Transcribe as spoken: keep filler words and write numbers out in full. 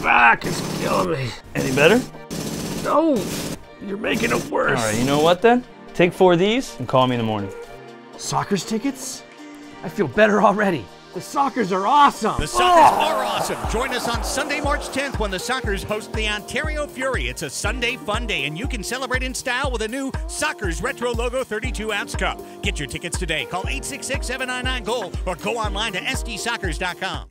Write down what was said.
back is killing me. Any better? No, you're making it worse. All right, you know what then? Take four of these and call me in the morning. Soccer's tickets? I feel better already. The Sockers are awesome. The Sockers oh. are awesome. Join us on Sunday, March tenth when the Sockers host the Ontario Fury. It's a Sunday fun day, and you can celebrate in style with a new Sockers Retro Logo thirty-two ounce cup. Get your tickets today. Call eight six six, seven nine nine, GOAL or go online to S D sockers dot com.